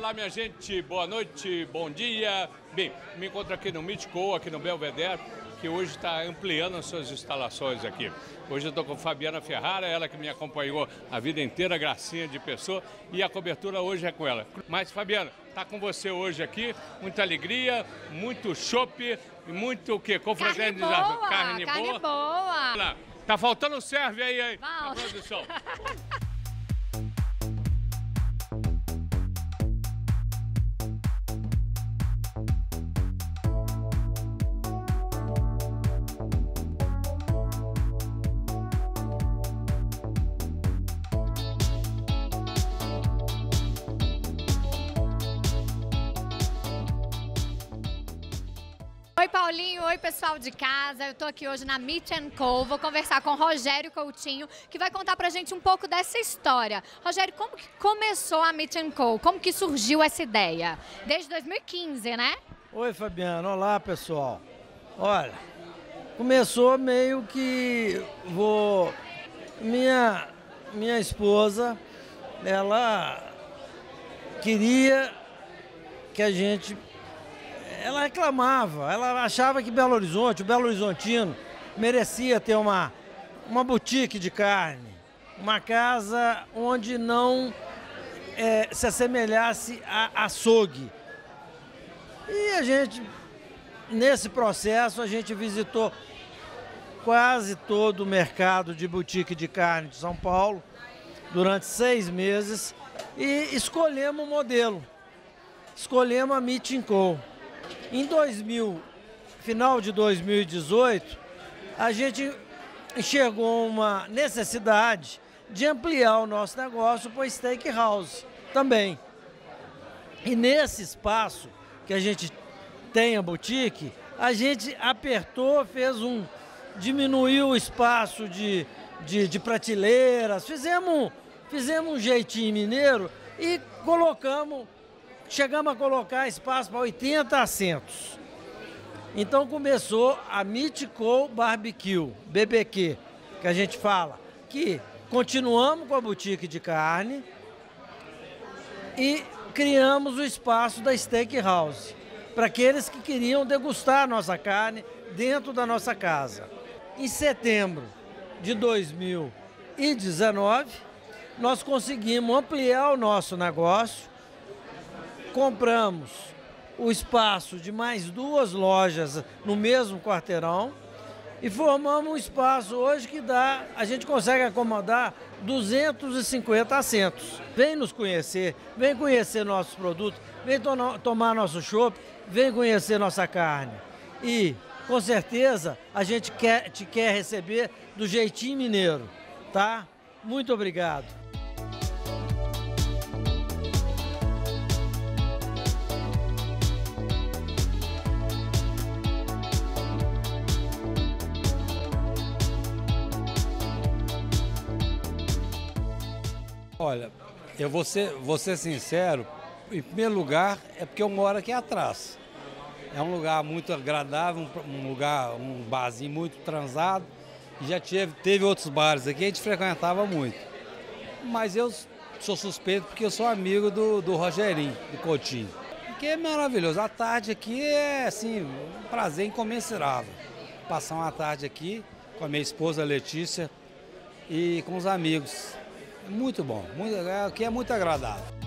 Olá, minha gente, boa noite, bom dia. Bem, me encontro aqui no Mítico, aqui no Belvedere, que hoje está ampliando as suas instalações aqui. Hoje eu estou com Fabiana Ferrara, ela que me acompanhou a vida inteira, gracinha de pessoa, e a cobertura hoje é com ela. Mas, Fabiana, está com você hoje aqui, muita alegria, muito chopp, e muito o quê? Confraternização. Carne boa. Tá faltando serve aí, na produção. Oi, Paulinho. Oi, pessoal de casa. Eu tô aqui hoje na Meat & Co. Vou conversar com o Rogério Coutinho, que vai contar pra gente um pouco dessa história. Rogério, como que começou a Meat & Co? Como que surgiu essa ideia? Desde 2015, né? Oi, Fabiana. Olá, pessoal. Olha, começou meio que minha esposa, ela queria que a gente... Ela reclamava, ela achava que Belo Horizonte, o Belo Horizontino, merecia ter uma boutique de carne, uma casa onde não se assemelhasse a açougue. E a gente, nesse processo, a gente visitou quase todo o mercado de boutique de carne de São Paulo durante 6 meses e escolhemos o modelo, escolhemos a Meat & Co. Em final de 2018, a gente enxergou uma necessidade de ampliar o nosso negócio para o steakhouse também. E nesse espaço que a gente tem a boutique, a gente apertou, diminuiu o espaço de prateleiras, fizemos um jeitinho mineiro e chegamos a colocar espaço para 80 assentos. Então começou a Meat & Co Barbecue, BBQ, que a gente fala, que continuamos com a boutique de carne e criamos o espaço da Steakhouse, para aqueles que queriam degustar a nossa carne dentro da nossa casa. Em setembro de 2019, nós conseguimos ampliar o nosso negócio. Compramos o espaço de mais 2 lojas no mesmo quarteirão e formamos um espaço hoje que a gente consegue acomodar 250 assentos. Vem nos conhecer, vem conhecer nossos produtos, vem tomar nosso chopp, vem conhecer nossa carne. E, com certeza, a gente te quer receber do jeitinho mineiro, tá? Muito obrigado. Olha, eu vou ser sincero, em primeiro lugar é porque eu moro aqui atrás. É um lugar muito agradável, um barzinho muito transado. E já teve outros bares aqui, a gente frequentava muito. Mas eu sou suspeito porque eu sou amigo do Rogerinho, do Coutinho. Que é maravilhoso. A tarde aqui é assim, um prazer incomensurável. Passar uma tarde aqui com a minha esposa Letícia e com os amigos. Muito bom, aqui é muito agradável.